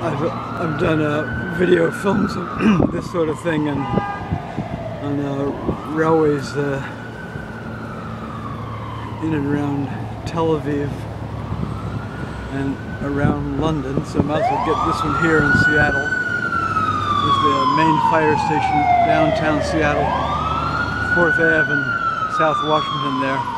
I've done video films of this sort of thing on railways in and around Tel Aviv and around London, so I might as well get this one here in Seattle. There's the main fire station, downtown Seattle, 4th Ave and South Washington there.